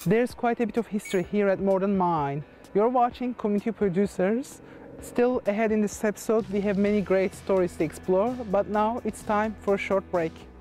There's quite a bit of history here at More Than Mine. You're watching Community Producers. Still ahead in this episode, we have many great stories to explore, but now it's time for a short break.